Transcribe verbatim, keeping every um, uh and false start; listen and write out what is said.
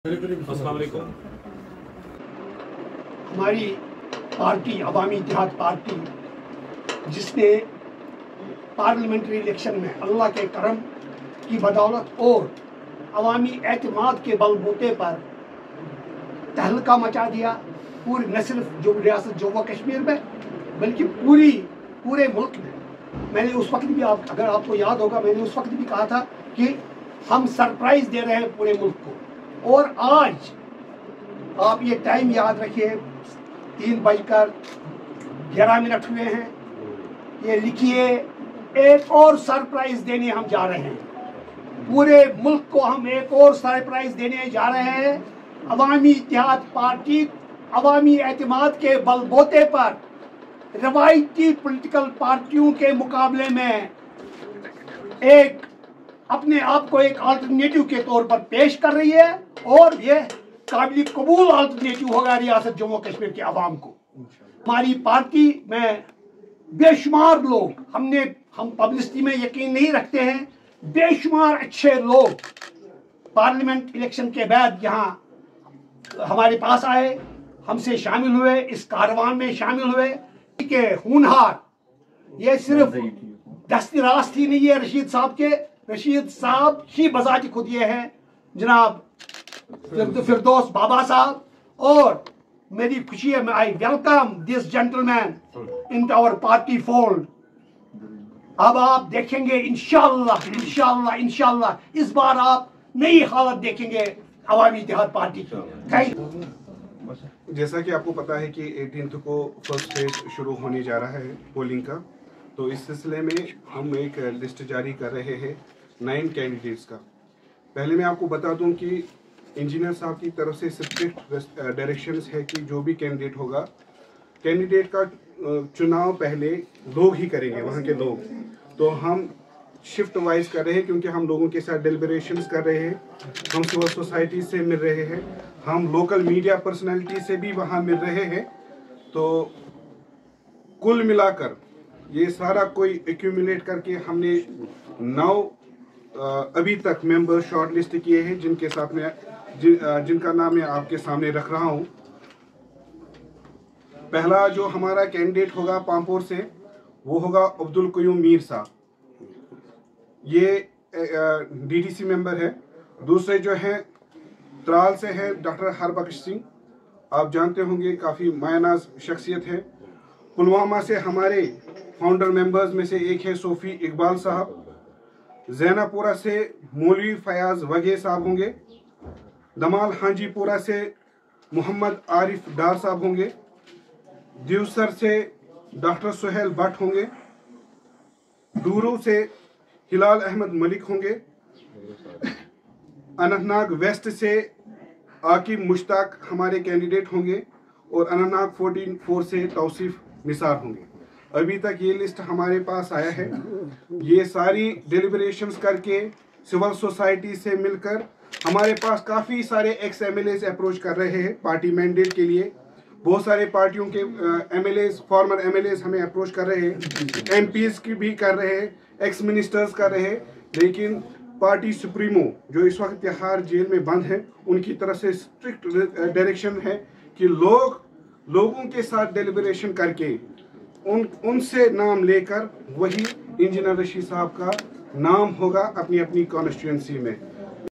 अस्सलाम वालेकुम। हमारी पार्टी अवामी इत्तेहाद पार्टी जिसने पार्लियामेंट्री इलेक्शन में अल्लाह के करम की बदौलत और अवामी एतमाद के बलबूते पर तहलका मचा दिया पूरे न सिर्फ जो रियासत जम्मू कश्मीर में बल्कि पूरी पूरे मुल्क में। मैंने उस वक्त भी आप अगर आपको याद होगा मैंने उस वक्त भी कहा था कि हम सरप्राइज दे रहे हैं पूरे मुल्क को। और आज आप ये टाइम याद रखिए, तीन बजकर ग्यारह मिनट हुए हैं। ये लिखिए, एक और सरप्राइज देने हम जा रहे हैं। पूरे मुल्क को हम एक और सरप्राइज देने जा रहे हैं। अवामी इत्तेहाद पार्टी अवामी एतमाद के बलबूते पर रवायती पॉलिटिकल पार्टियों के मुकाबले में एक अपने आप को एक अल्टरनेटिव के तौर पर पेश कर रही है और ये काबिल कबूल अल्टरनेटिव होगा रियासत जम्मू कश्मीर के अवाम को। हमारी पार्टी में बेशुमार लोग, हमने हम पब्लिसिटी में यकीन नहीं रखते हैं, बेशुमार अच्छे लोग पार्लियामेंट इलेक्शन के बाद यहाँ हमारे पास आए, हमसे शामिल हुए, इस कारवान में शामिल हुए के होनहार। ये सिर्फ दस्ती रास्ती नहीं है रशीद साहब के, रशीद साहब ही बजाती खुद ये हैं जनाब फिरदौस बाबा साहब। और मेरी खुशी है, I welcome this gentleman in our party fold. अब आप देखेंगे इंशाअल्लाह इंशाअल्लाह इंशाअल्लाह इस बार आप नई हालत देखेंगे अवामी इत्तेहाद पार्टी की। जैसा कि आपको पता है कि अठारह को फर्स्ट फेज शुरू होने जा रहा है पोलिंग का, तो इस सिलसिले में हम एक लिस्ट जारी कर रहे हैं नाइन कैंडिडेट्स का। पहले मैं आपको बता दूं कि इंजीनियर साहब की तरफ से स्ट्रिक्ट डायरेक्शंस है कि जो भी कैंडिडेट होगा, कैंडिडेट का चुनाव पहले लोग ही करेंगे, वहाँ के लोग। तो हम शिफ्ट वाइज कर रहे हैं क्योंकि हम लोगों के साथ डेलिब्रेशंस कर रहे हैं, हम सिविल सोसाइटी से मिल रहे हैं, हम लोकल मीडिया पर्सनैलिटी से भी वहाँ मिल रहे हैं। तो कुल मिलाकर ये सारा कोई एक्यूमुलेट करके हमने नौ अभी तक मेंबर शॉर्ट लिस्ट किए हैं, जिनके साथ में जिन, जिनका नाम मैं आपके सामने रख रहा हूं। पहला जो हमारा कैंडिडेट होगा पामपोर से, वो होगा अब्दुल कयूम मीर साहब, ये डीडीसी मेंबर है। दूसरे जो हैं त्राल से हैं डॉक्टर हरबख्श सिंह, आप जानते होंगे काफ़ी मायनाज शख्सियत है। पुलवामा से हमारे फाउंडर मेंबर्स में से एक है सोफ़ी इकबाल साहब। जैनापुरा से मौलवी फयाज वगे साहब होंगे। दमाल हांजीपुरा से मोहम्मद आरिफ डार साहब होंगे। दिवसर से डॉक्टर सुहेल भट्ट होंगे। डूरू से हिलाल अहमद मलिक होंगे। अनंतनाग वेस्ट से आकिब मुश्ताक हमारे कैंडिडेट होंगे और अनंतनाग फोर्टीन फोर से तौसीफ निसार होंगे। अभी तक ये लिस्ट हमारे पास आया है। ये सारी डिलिब्रेशंस करके सिविल सोसाइटी से मिलकर हमारे पास काफ़ी सारे ex M L As approach कर रहे हैं पार्टी मैंडेट के लिए। बहुत सारे पार्टियों के M L As former M L As हमें अप्रोच कर रहे हैं, एम पीज़ की भी कर रहे हैं, एक्स मिनिस्टर्स कर रहे हैं। लेकिन पार्टी सुप्रीमो जो इस वक्त तिहाड़ जेल में बंद है, उनकी तरफ से स्ट्रिक्ट डायरेक्शन है कि लोग लोगों के साथ डेलिब्रेशन करके उन उनसे नाम लेकर वही इंजीनियर रशीद साहब का नाम होगा अपनी अपनी कॉन्स्टिट्यूंसी में।